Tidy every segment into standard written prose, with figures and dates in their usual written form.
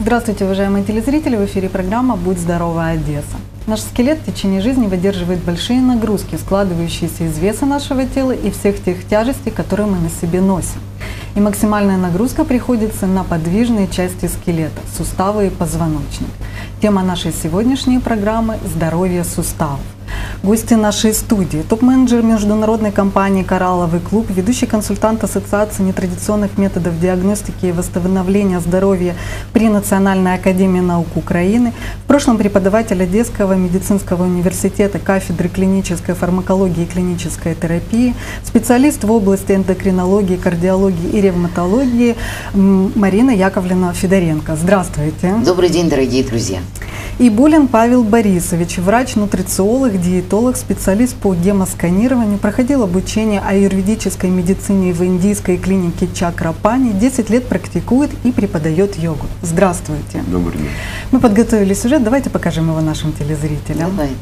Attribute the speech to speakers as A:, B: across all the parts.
A: Здравствуйте, уважаемые телезрители! В эфире программа «Будь здорова, Одесса». Наш скелет в течение жизни выдерживает большие нагрузки, складывающиеся из веса нашего тела и всех тех тяжестей, которые мы на себе носим. И максимальная нагрузка приходится на подвижные части скелета – суставы и позвоночник. Тема нашей сегодняшней программы – здоровье суставов. Гости нашей студии – топ-менеджер международной компании «Коралловый клуб», ведущий консультант Ассоциации нетрадиционных методов диагностики и восстановления здоровья при Национальной академии наук Украины, в прошлом преподаватель Одесского медицинского университета кафедры клинической фармакологии и клинической терапии, специалист в области эндокринологии, кардиологии и ревматологии Марина Яковлевна-Федоренко. Здравствуйте.
B: Добрый день, дорогие друзья.
A: И Булин Павел Борисович, врач-нутрициолог, диетолог, специалист по гемосканированию, проходил обучение аюрведической медицине в индийской клинике Чакрапани, 10 лет практикует и преподает йогу. Здравствуйте.
C: Добрый день.
A: Мы подготовили сюжет, давайте покажем его нашим телезрителям.
B: Давайте.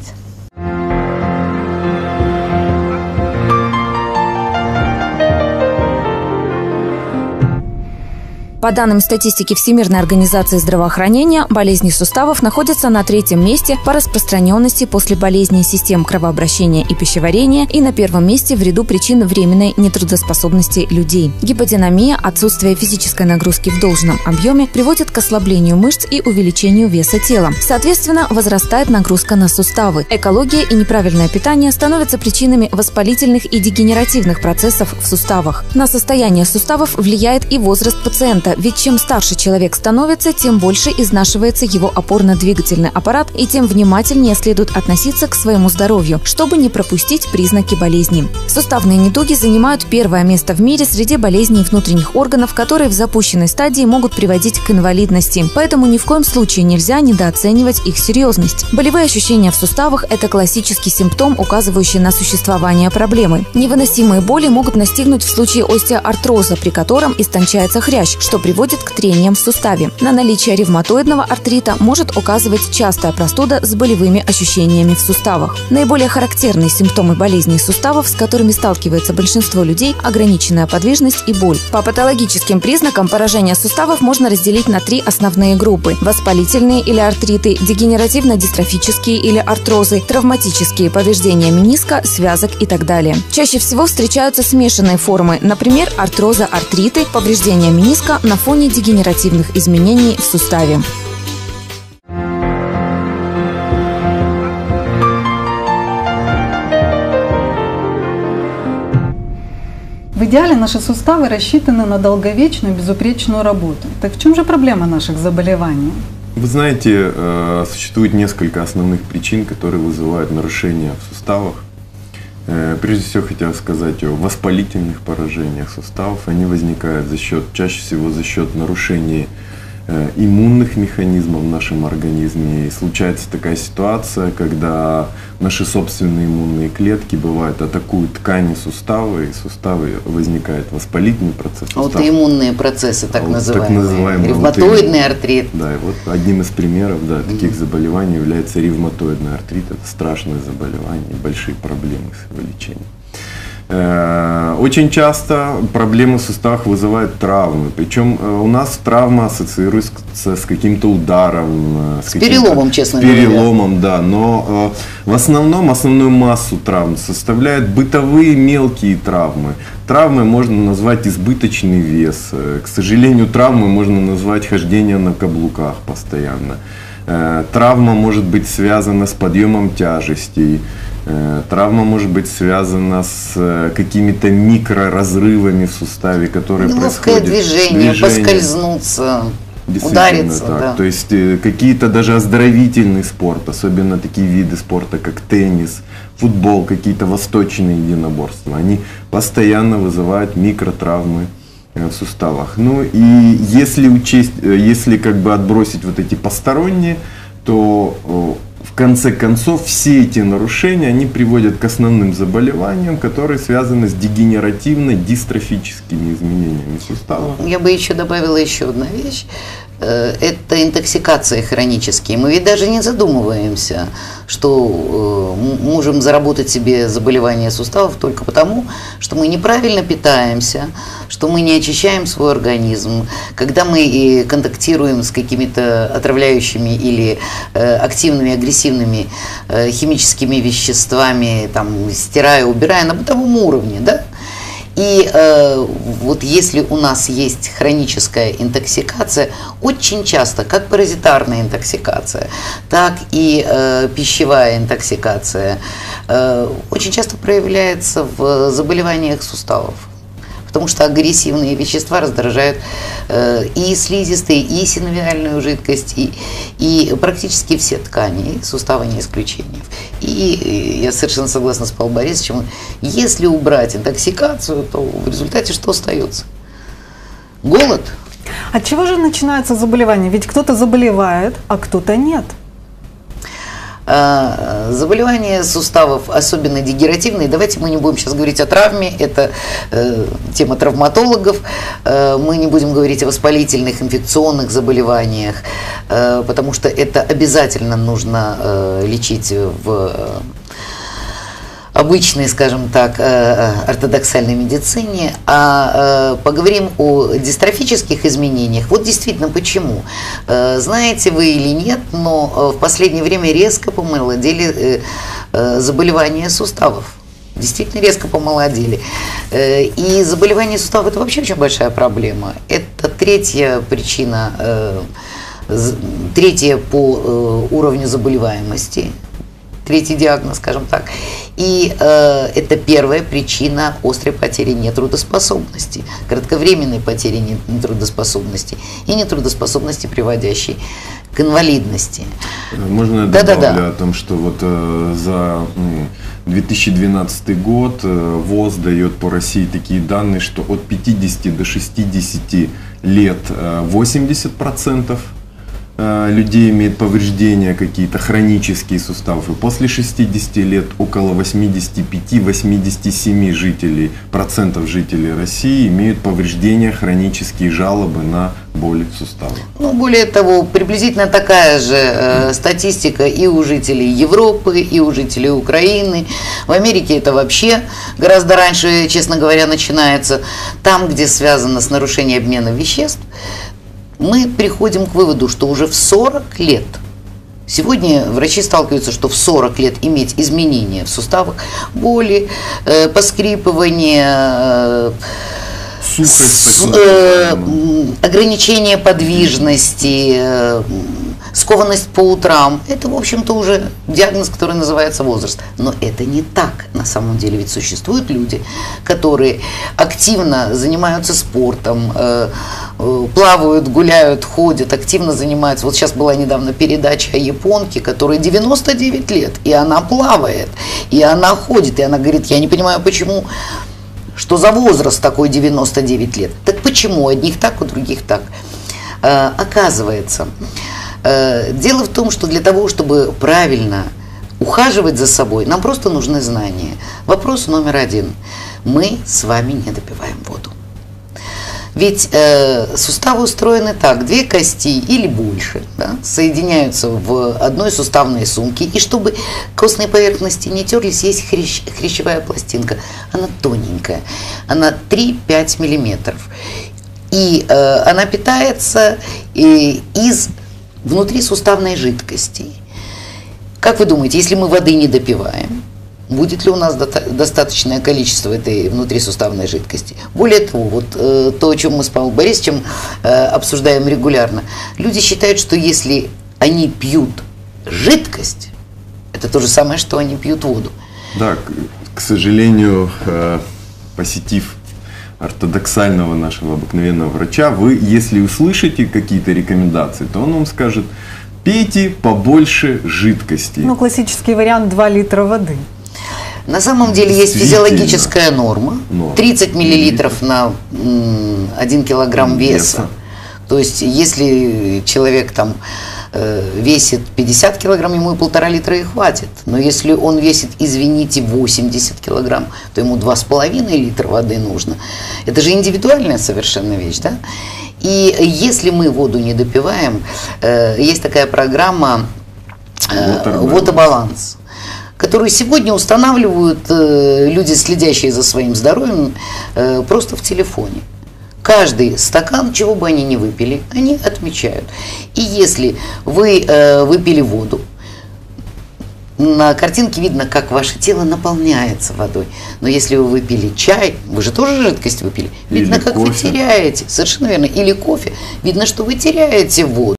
D: По данным статистики Всемирной организации здравоохранения, болезни суставов находятся на 3-м месте по распространенности после болезней систем кровообращения и пищеварения и на 1-м месте в ряду причин временной нетрудоспособности людей. Гиподинамия, отсутствие физической нагрузки в должном объеме приводит к ослаблению мышц и увеличению веса тела. Соответственно, возрастает нагрузка на суставы. Экология и неправильное питание становятся причинами воспалительных и дегенеративных процессов в суставах. На состояние суставов влияет и возраст пациента. Ведь чем старше человек становится, тем больше изнашивается его опорно-двигательный аппарат и тем внимательнее следует относиться к своему здоровью, чтобы не пропустить признаки болезни. Суставные недуги занимают 1-е место в мире среди болезней внутренних органов, которые в запущенной стадии могут приводить к инвалидности. Поэтому ни в коем случае нельзя недооценивать их серьезность. Болевые ощущения в суставах – это классический симптом, указывающий на существование проблемы. Невыносимые боли могут настигнуть в случае остеоартроза, при котором истончается хрящ, что приводит к трениям в суставе. На наличие ревматоидного артрита может указывать частая простуда с болевыми ощущениями в суставах. Наиболее характерные симптомы болезней суставов, с которыми сталкивается большинство людей – ограниченная подвижность и боль. По патологическим признакам поражения суставов можно разделить на 3 основные группы – воспалительные или артриты, дегенеративно-дистрофические или артрозы, травматические повреждения мениска, связок и так далее. Чаще всего встречаются смешанные формы, например, артроза-артриты, повреждения мениска на фоне дегенеративных изменений в суставе.
A: В идеале наши суставы рассчитаны на долговечную, безупречную работу. Так в чем же проблема наших заболеваний?
C: Вы знаете, существует несколько основных причин, которые вызывают нарушения в суставах. Прежде всего хотел сказать о воспалительных поражениях суставов. Они возникают чаще всего за счет нарушений иммунных механизмов в нашем организме. И случается такая ситуация, когда наши собственные иммунные клетки бывают атакуют ткани сустава, и в суставе возникает воспалительный процесс.
B: Аутоиммунные процессы, так называемые. Ревматоидный артрит.
C: Да, и вот одним из примеров таких заболеваний является ревматоидный артрит. Это страшное заболевание, большие проблемы с его лечением. Очень часто проблемы в суставах вызывают травмы. Причем у нас травма ассоциируется с каким-то ударом.
B: С переломом, честно говоря.
C: С переломом, да. Но в основном основную массу травм составляют бытовые мелкие травмы. Травмой можно назвать избыточный вес. К сожалению, травмой можно назвать хождение на каблуках постоянно. Травма может быть связана с подъемом тяжестей. Травма может быть связана с какими-то микроразрывами в суставе, которые происходят.
B: Движение, поскользнуться, удариться.
C: Так.
B: Да.
C: То есть какие-то даже оздоровительный спорт, особенно такие виды спорта, как теннис, футбол, какие-то восточные единоборства, они постоянно вызывают микротравмы в суставах. Ну и если как бы отбросить вот эти посторонние, то в конце концов все эти нарушения, они приводят к основным заболеваниям, которые связаны с дегенеративно-дистрофическими изменениями сустава.
B: Я бы еще добавила еще одну вещь. Это интоксикация хронические. Мы ведь даже не задумываемся, что можем заработать себе заболевание суставов только потому, что мы неправильно питаемся, что мы не очищаем свой организм, когда мы контактируем с какими-то отравляющими или активными, агрессивными химическими веществами, там, стирая, убирая на бытовом уровне, да? И вот если у нас есть хроническая интоксикация, очень часто, как паразитарная интоксикация, так и пищевая интоксикация, очень часто проявляется в заболеваниях суставов. Потому что агрессивные вещества раздражают и слизистые, и синовиальную жидкость, и практически все ткани, сустава не исключение. И я совершенно согласна с Павлом Борисовичем, если убрать интоксикацию, то в результате что остается? Голод.
A: От чего же начинается заболевание? Ведь кто-то заболевает, а кто-то нет.
B: Заболевания суставов, особенно дегенеративные, давайте мы не будем сейчас говорить о травме, это тема травматологов, мы не будем говорить о воспалительных, инфекционных заболеваниях, потому что это обязательно нужно лечить в обычной, скажем так, ортодоксальной медицине, а поговорим о дистрофических изменениях. Вот действительно почему. Знаете вы или нет, но в последнее время резко помолодели заболевания суставов. Действительно резко помолодели. И заболевания суставов – это вообще очень большая проблема. Это третья причина, третья по уровню заболеваемости. Третий диагноз, скажем так. И это первая причина острой потери нетрудоспособности, кратковременной потери нетрудоспособности и нетрудоспособности, приводящей к инвалидности.
C: Можно я добавлю о том, что вот за 2012 год ВОЗ дает по России такие данные, что от 50 до 60 лет 80% людей имеют повреждения какие-то хронические суставов, и после 60 лет около 85-87 процентов жителей России имеют повреждения, хронические жалобы на боли в суставах.
B: Ну, более того, приблизительно такая же статистика и у жителей Европы, и у жителей Украины. В Америке это вообще гораздо раньше, честно говоря, начинается. Там, где связано с нарушением обмена веществ, мы приходим к выводу, что уже в 40 лет, сегодня врачи сталкиваются, что в 40 лет иметь изменения в суставах, боли, поскрипывание, ограничение подвижности, скованность по утрам, это, в общем-то, уже диагноз, который называется возраст. Но это не так на самом деле, ведь существуют люди, которые активно занимаются спортом, плавают, гуляют, ходят, активно занимаются. Вот сейчас была недавно передача о японке, которой 99 лет, и она плавает, и она ходит, и она говорит, я не понимаю, почему, что за возраст такой 99 лет. Так почему у одних так, у других так? Оказывается, дело в том, что для того, чтобы правильно ухаживать за собой, нам просто нужны знания. Вопрос номер один. Мы с вами не допиваем воду. Ведь суставы устроены так, две кости или больше, да, соединяются в одной суставной сумке, и чтобы костные поверхности не терлись, есть хрящевая пластинка, она тоненькая, она 3-5 миллиметров, и она питается из внутрисуставной жидкости. Как вы думаете, если мы воды не допиваем, будет ли у нас достаточное количество этой внутрисуставной жидкости? Более того, вот то, о чем мы с Павлом Борисовичем обсуждаем регулярно, люди считают, что если они пьют жидкость, это то же самое, что они пьют воду.
C: Да, к сожалению, посетив ортодоксального нашего обыкновенного врача, вы, если услышите какие-то рекомендации, то он вам скажет, пейте побольше жидкости.
A: Ну, классический вариант 2 литра воды.
B: На самом деле есть физиологическая норма, 30 миллилитров на 1 килограмм веса. То есть, если человек там весит 50 килограмм, ему и 1,5 литра и хватит. Но если он весит, извините, 80 килограмм, то ему 2,5 литра воды нужно. Это же индивидуальная совершенно вещь, да? И если мы воду не допиваем, есть такая программа «Водобаланс», которую сегодня устанавливают люди, следящие за своим здоровьем, просто в телефоне. каждый стакан, чего бы они ни выпили, они отмечают. И если вы выпили воду, на картинке видно, как ваше тело наполняется водой. Но если вы выпили чай, вы же тоже жидкость выпили, видно,
C: или
B: как
C: кофе.
B: вы теряете. Совершенно верно. Или кофе. Видно, что вы теряете воду.